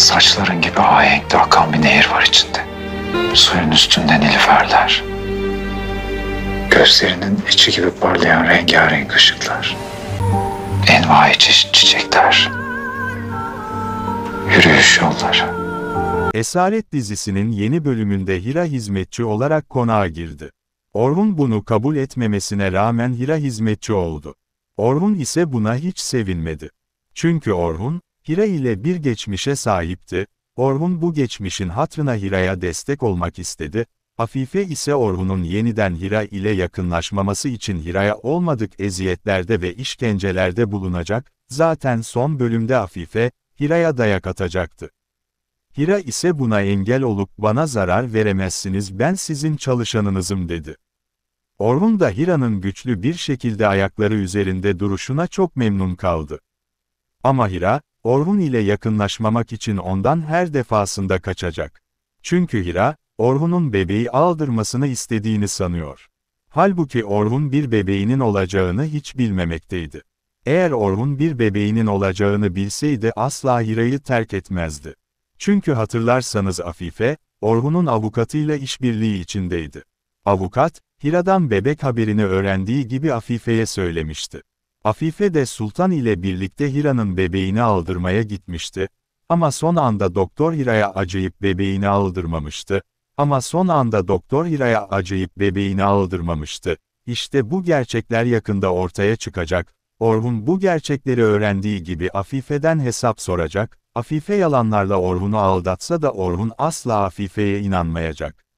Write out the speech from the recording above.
Saçların gibi ahenkli akan bir nehir var içinde. Suyun üstünde nilüferler. Gözlerinin içi gibi parlayan rengarenk ışıklar. Envai çeşit çiçekler. Yürüyüş yolları. Esaret dizisinin yeni bölümünde Hira hizmetçi olarak konağa girdi. Orhun bunu kabul etmemesine rağmen Hira hizmetçi oldu. Orhun ise buna hiç sevinmedi. Çünkü Orhun, Hira ile bir geçmişe sahipti. Orhun bu geçmişin hatırına Hira'ya destek olmak istedi. Afife ise Orhun'un yeniden Hira ile yakınlaşmaması için Hira'ya olmadık eziyetlerde ve işkencelerde bulunacak. Zaten son bölümde Afife, Hira'ya dayak atacaktı. Hira ise buna engel olup bana zarar veremezsiniz, ben sizin çalışanınızım dedi. Orhun da Hira'nın güçlü bir şekilde ayakları üzerinde duruşuna çok memnun kaldı. Ama Hira, Orhun ile yakınlaşmamak için ondan her defasında kaçacak. Çünkü Hira, Orhun'un bebeği aldırmasını istediğini sanıyor. Halbuki Orhun bir bebeğinin olacağını hiç bilmemekteydi. Eğer Orhun bir bebeğinin olacağını bilseydi asla Hira'yı terk etmezdi. Çünkü hatırlarsanız Afife, Orhun'un avukatıyla işbirliği içindeydi. Avukat, Hira'dan bebek haberini öğrendiği gibi Afife'ye söylemişti. Afife de Sultan ile birlikte Hira'nın bebeğini aldırmaya gitmişti. Ama son anda Doktor Hira'ya acıyıp bebeğini aldırmamıştı. İşte bu gerçekler yakında ortaya çıkacak. Orhun bu gerçekleri öğrendiği gibi Afife'den hesap soracak. Afife yalanlarla Orhun'u aldatsa da Orhun asla Afife'ye inanmayacak.